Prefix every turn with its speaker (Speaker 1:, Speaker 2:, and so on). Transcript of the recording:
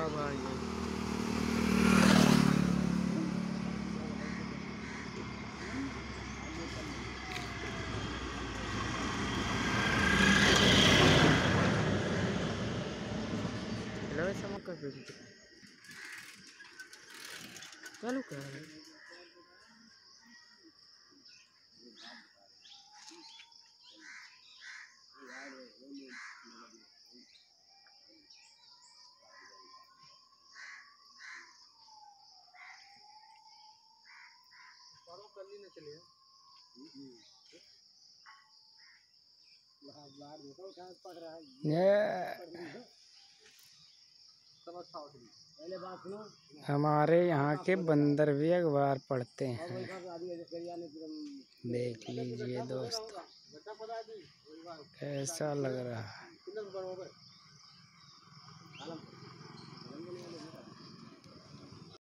Speaker 1: भाई हेलो ऐसा मत कर चालू कर कल न चले हमारे यहाँ के बंदर भी अखबार पढ़ते हैं। देख लीजिए दोस्तों कैसा लग रहा है।